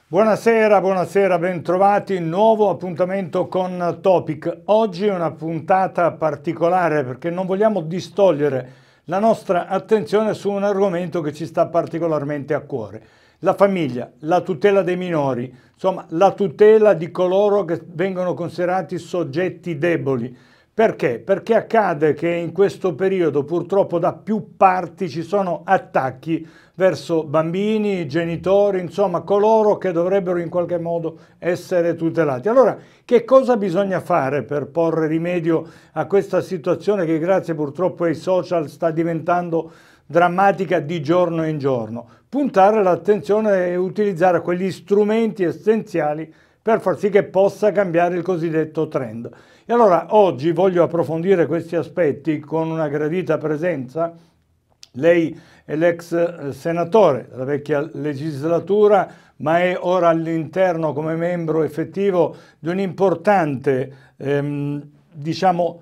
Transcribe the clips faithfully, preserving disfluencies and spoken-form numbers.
Buonasera, buonasera, bentrovati, nuovo appuntamento con Topic. Oggi è una puntata particolare perché non vogliamo distogliere la nostra attenzione su un argomento che ci sta particolarmente a cuore. La famiglia, la tutela dei minori, insomma la tutela di coloro che vengono considerati soggetti deboli. Perché? Perché accade che in questo periodo purtroppo da più parti ci sono attacchi verso bambini, genitori, insomma coloro che dovrebbero in qualche modo essere tutelati. Allora, che cosa bisogna fare per porre rimedio a questa situazione che grazie purtroppo ai social sta diventando drammatica di giorno in giorno? Puntare l'attenzione e utilizzare quegli strumenti essenziali per far sì che possa cambiare il cosiddetto trend. E allora oggi voglio approfondire questi aspetti con una gradita presenza. Lei è l'ex senatore della vecchia legislatura, ma è ora all'interno come membro effettivo di un importante, ehm, diciamo,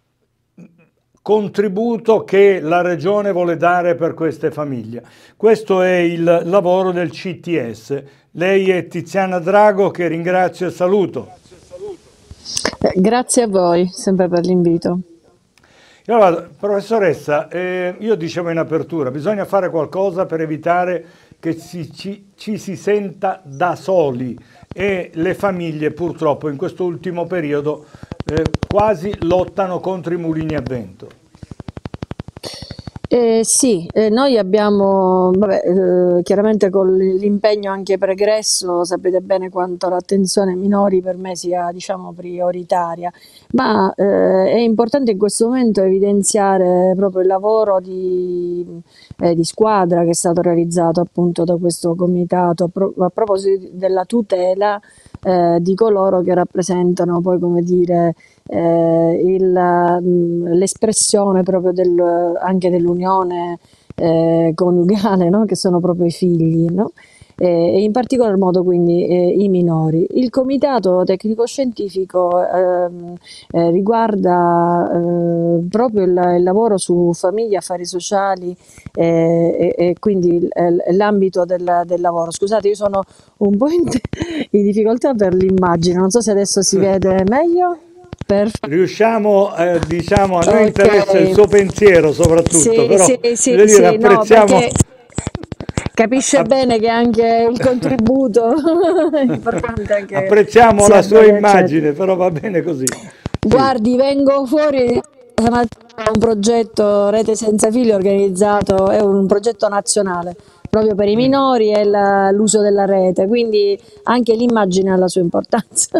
contributo che la Regione vuole dare per queste famiglie. Questo è il lavoro del C T S. Lei è Tiziana Drago, che ringrazio e saluto. Eh, Grazie a voi, sempre per l'invito. Allora, professoressa, eh, io dicevo in apertura, bisogna fare qualcosa per evitare che si- ci, ci si senta da soli e le famiglie purtroppo in questo ultimo periodo eh, quasi lottano contro i mulini a vento. Eh, sì, eh, noi abbiamo, vabbè, eh, chiaramente con l'impegno anche pregresso, sapete bene quanto l'attenzione ai minori per me sia, diciamo, prioritaria, ma eh, è importante in questo momento evidenziare proprio il lavoro di, eh, di squadra che è stato realizzato appunto da questo comitato a, pro- a proposito della tutela eh, di coloro che rappresentano poi, come dire, eh, il, mh, l'espressione proprio del, anche dell'unione eh, coniugale, no? Che sono proprio i figli, no? Eh, e in particolar modo quindi eh, i minori. Il comitato tecnico-scientifico ehm, eh, riguarda eh, proprio il, il lavoro su famiglie, affari sociali eh, e, e quindi l- l'ambito del, del lavoro. Scusate, io sono un po' in, in difficoltà per l'immagine, non so se adesso si vede meglio. Perfetto. Riusciamo, eh, diciamo, a noi interessa il Ok, suo pensiero soprattutto, sì, però sì, sì, voglio dire, sì, no, apprezziamo, perché capisce app- bene che anche il contributo è importante anche apprezziamo la sia sua breve, eccetera. immagine, però va bene così. Sì. Guardi, vengo fuori stamattina da un progetto Rete Senza Fili organizzato, è un progetto nazionale proprio per i Mm. minori e la- l'uso della rete, quindi anche l'immagine ha la sua importanza.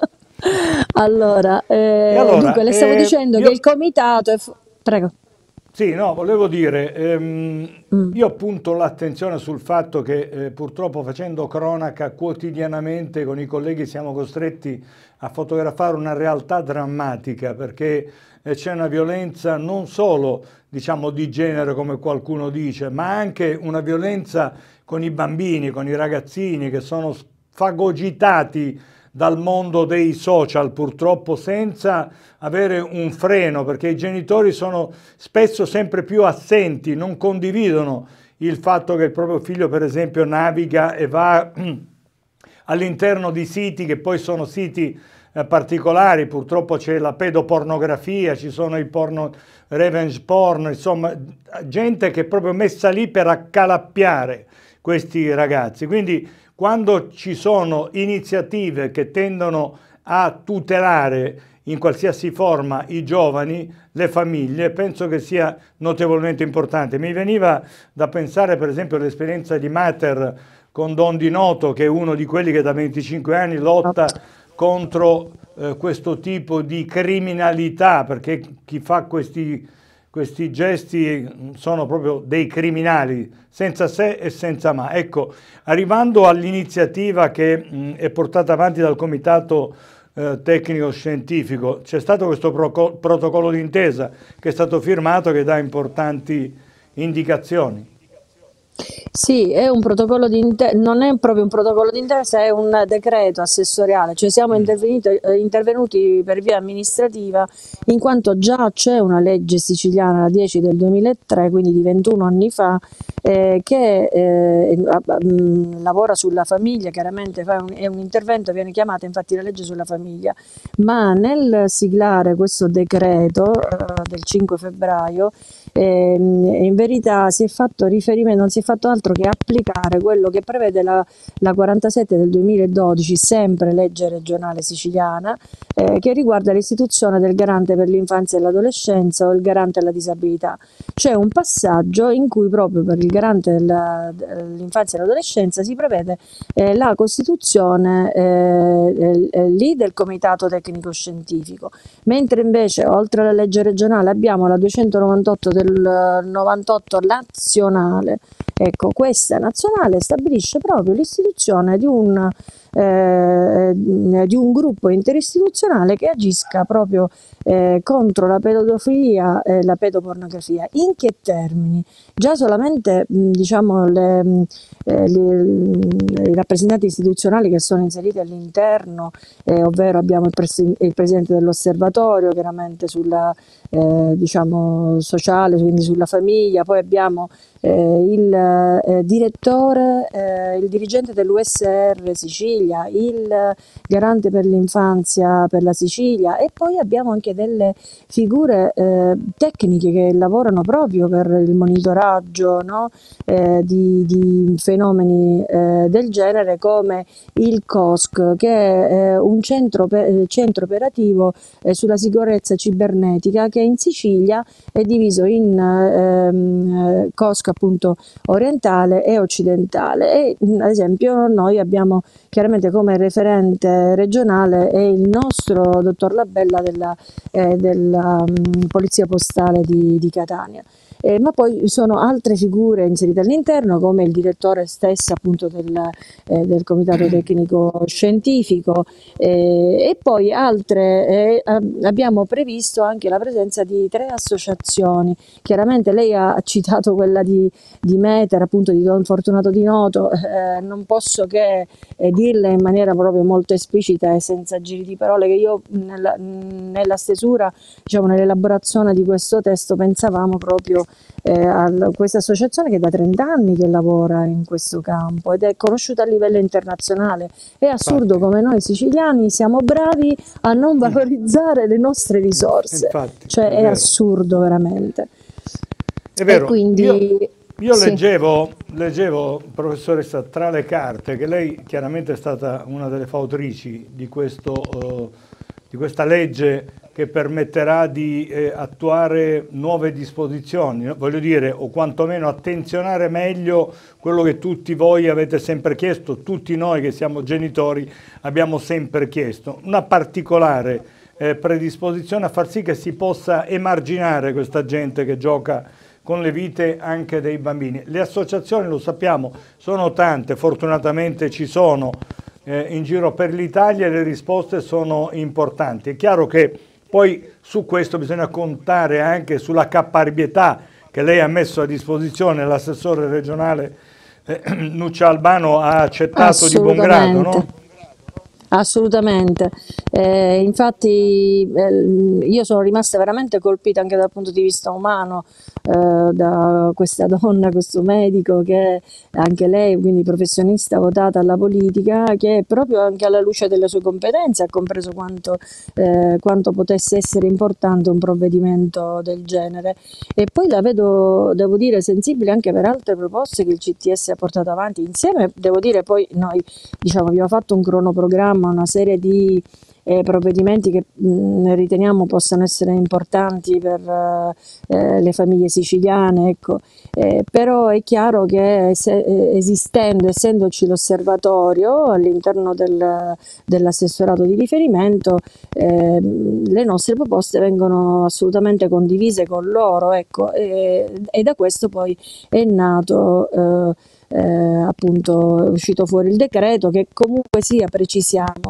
Allora, E eh, allora, dunque, le stavo eh, dicendo che il io comitato è... fu- Prego. sì, no, volevo dire, ehm, Mm. io punto l'attenzione sul fatto che eh, purtroppo facendo cronaca quotidianamente con i colleghi siamo costretti a fotografare una realtà drammatica perché eh, c'è una violenza non solo, diciamo, di genere come qualcuno dice, ma anche una violenza con i bambini, con i ragazzini che sono fagocitati dal mondo dei social, purtroppo senza avere un freno, perché i genitori sono spesso sempre più assenti, non condividono il fatto che il proprio figlio, per esempio, naviga e va all'interno di siti che poi sono siti eh, particolari, purtroppo c'è la pedopornografia, ci sono i porno, revenge porn, insomma, gente che è proprio messa lì per accalappiare questi ragazzi. Quindi quando ci sono iniziative che tendono a tutelare in qualsiasi forma i giovani, le famiglie, penso che sia notevolmente importante. Mi veniva da pensare per esempio all'esperienza di Mater con Don Di Noto, che è uno di quelli che da venticinque anni lotta contro eh, questo tipo di criminalità, perché chi fa questi, questi gesti sono proprio dei criminali, senza se e senza ma. Ecco, arrivando all'iniziativa che mh, è portata avanti dal Comitato eh, Tecnico Scientifico, c'è stato questo proco- protocollo d'intesa che è stato firmato che dà importanti indicazioni. Sì, è un protocollo di inte- non è proprio un protocollo d'intesa, è un decreto assessoriale, cioè siamo Mm. intervenuti, eh, intervenuti per via amministrativa in quanto già c'è una legge siciliana, la dieci del duemilatré, quindi di ventuno anni fa, eh, che eh, mh, lavora sulla famiglia, chiaramente fa un, è un intervento, viene chiamata infatti la legge sulla famiglia, ma nel siglare questo decreto eh, del cinque febbraio e, in verità si è fatto riferimento, non si è fatto altro che applicare quello che prevede la, la quarantasette del duemiladodici, sempre legge regionale siciliana, eh, che riguarda l'istituzione del garante per l'infanzia e l'adolescenza o il garante alla disabilità. C'è un passaggio in cui proprio per il garante della- dell'infanzia e dell'adolescenza si prevede eh, la costituzione eh, eh, lì del comitato tecnico scientifico, mentre invece oltre alla legge regionale abbiamo la duecentonovantotto del novantotto nazionale. Ecco, questa nazionale stabilisce proprio l'istituzione di un, eh, di un gruppo interistituzionale che agisca proprio eh, contro la pedofilia e la pedopornografia. In che termini? Già solamente mh, diciamo, le, mh, eh, le- i rappresentanti istituzionali che sono inseriti all'interno, eh, ovvero abbiamo il, presi- il presidente dell'osservatorio, chiaramente sulla eh, diciamo, sociale, quindi sulla famiglia, poi abbiamo eh, il eh, direttore, eh, il dirigente dell'U S R Sicilia, il garante per l'infanzia per la Sicilia e poi abbiamo anche delle figure eh, tecniche che lavorano proprio per il monitoraggio, no? eh, di, di fenomeni eh, del genere come il C O S C, che è un centro, pe- centro operativo eh, sulla sicurezza cibernetica che in Sicilia è diviso in ehm, C O S C appunto orientale e occidentale e ad esempio noi abbiamo chiaramente come referente regionale è il nostro dottor Labella della, eh, della um, Polizia Postale di, di Catania. Eh, ma poi ci sono altre figure inserite all'interno come il direttore stesso appunto del, eh, del comitato tecnico scientifico eh, e poi altre eh, abbiamo previsto anche la presenza di tre associazioni. Chiaramente lei ha citato quella di, di Meter, appunto di Don Fortunato Di Noto, eh, non posso che eh, dirle in maniera proprio molto esplicita e senza giri di parole che io nella, nella stesura, diciamo nell'elaborazione di questo testo pensavamo proprio eh, a questa associazione che è da trenta anni che lavora in questo campo ed è conosciuta a livello internazionale. È assurdo Infatti, come noi siciliani siamo bravi a non mm, valorizzare le nostre risorse, infatti, cioè è è vero. assurdo veramente. È E vero, io, quindi io sì, leggevo, leggevo, professoressa, tra le carte, che lei chiaramente è stata una delle fautrici di questo, eh, di questa legge che permetterà di eh, attuare nuove disposizioni, no? Voglio dire, o quantomeno attenzionare meglio quello che tutti voi avete sempre chiesto, tutti noi che siamo genitori abbiamo sempre chiesto, una particolare eh, predisposizione a far sì che si possa emarginare questa gente che gioca con le vite anche dei bambini. Le associazioni, lo sappiamo, sono tante, fortunatamente ci sono eh, in giro per l'Italia e le risposte sono importanti. È chiaro che poi su questo bisogna contare anche sulla caparbietà che lei ha messo a disposizione, l'assessore regionale eh, Nuccia Albano ha accettato di buon grado, no? assolutamente. Assolutamente. Eh, infatti eh, io sono rimasta veramente colpita anche dal punto di vista umano eh, da questa donna, questo medico che anche lei, quindi professionista votata alla politica, che proprio anche alla luce delle sue competenze ha compreso quanto, eh, quanto potesse essere importante un provvedimento del genere. E poi la vedo, devo dire, sensibile anche per altre proposte che il C T S ha portato avanti insieme, devo dire poi noi diciamo, abbiamo fatto un cronoprogramma, una serie di eh, provvedimenti che mh, riteniamo possano essere importanti per eh, eh, le famiglie siciliane, ecco. Eh, però è chiaro che se, eh, esistendo, essendoci l'osservatorio all'interno del, dell'assessorato di riferimento, eh, le nostre proposte vengono assolutamente condivise con loro, ecco, e, e da questo poi è nato eh, eh, appunto è uscito fuori il decreto che comunque sia, precisiamo,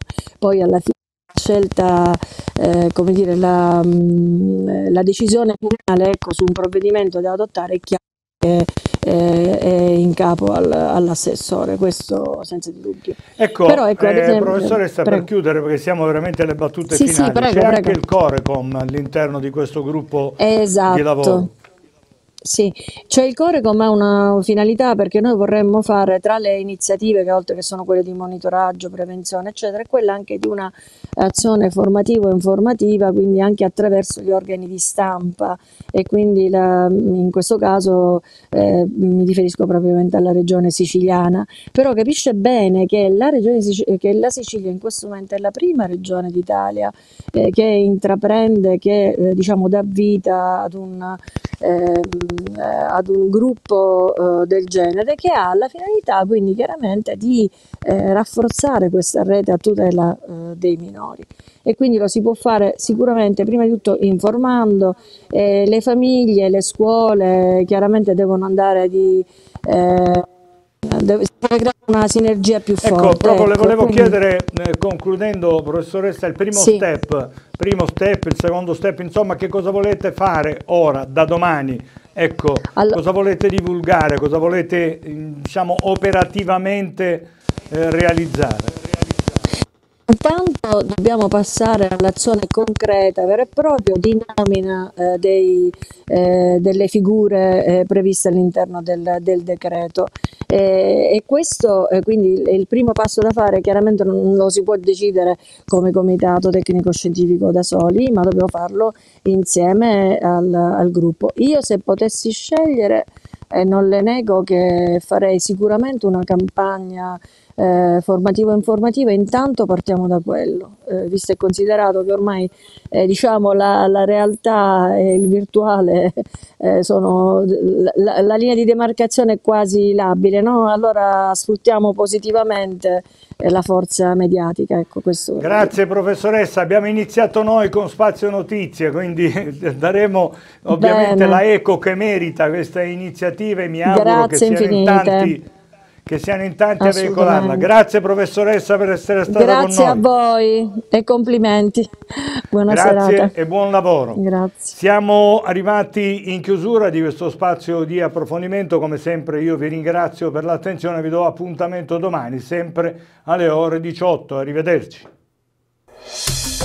poi alla fine la scelta, eh, come dire, la, mh, la decisione finale ecco, su un provvedimento da adottare è chiara. che eh, è in capo al, all'assessore, questo senza dubbio. Ecco, Però, ecco ad eh, esempio, professoressa, prego. per chiudere, perché siamo veramente alle battute Sì, sì, finali, prego, c'è anche prego. il Corecom all'interno di questo gruppo di lavoro. Esatto. Sì, cioè il Corecom ha una finalità perché noi vorremmo fare tra le iniziative che oltre che sono quelle di monitoraggio, prevenzione, eccetera, quella anche di una azione formativa e informativa, quindi anche attraverso gli organi di stampa e quindi la, in questo caso eh, mi riferisco propriamente alla regione siciliana, però capisce bene che la, regione Sic- che la Sicilia in questo momento è la prima regione d'Italia eh, che intraprende, che eh, diciamo dà vita ad un ehm, eh, ad un gruppo eh, del genere che ha la finalità quindi chiaramente di eh, rafforzare questa rete a tutela eh, dei minori e quindi lo si può fare sicuramente prima di tutto informando eh, le famiglie, le scuole chiaramente devono andare di eh, deve, si deve creare una sinergia più Ecco, forte, proprio le ecco, volevo quindi chiedere, eh, concludendo, professoressa, il primo sì. step, primo step, il secondo step, insomma, che cosa volete fare ora, da domani? Ecco, Allo- cosa volete divulgare, cosa volete, eh, diciamo, operativamente eh, realizzare? Intanto dobbiamo passare all'azione concreta, vera e propria, di nomina eh, dei, eh, delle figure eh, previste all'interno del, del decreto. Eh, e questo, eh, quindi il, il primo passo da fare, chiaramente non lo si può decidere come comitato tecnico-scientifico da soli, ma dobbiamo farlo insieme al, al gruppo. Io se potessi scegliere, eh, non le nego che farei sicuramente una campagna eh, formativa e informativa, intanto partiamo da quello, eh, visto e considerato che ormai eh, diciamo la, la realtà e il virtuale eh, sono la, la linea di demarcazione è quasi labile, no? Allora sfruttiamo positivamente eh, la forza mediatica, ecco questo vorrei dire. Grazie professoressa, abbiamo iniziato noi con Spazio Notizie, quindi daremo ovviamente la Bene, eco che merita questa iniziativa e mi auguro che grazie siano in infinite, tanti, che siano in tanti a veicolarla. assolutamente. Grazie professoressa per essere stata con Grazie a noi. voi e complimenti. Buona serata. Grazie e buon lavoro. Grazie. Siamo arrivati in chiusura di questo spazio di approfondimento, come sempre io vi ringrazio per l'attenzione, vi do appuntamento domani, sempre alle ore diciotto, arrivederci.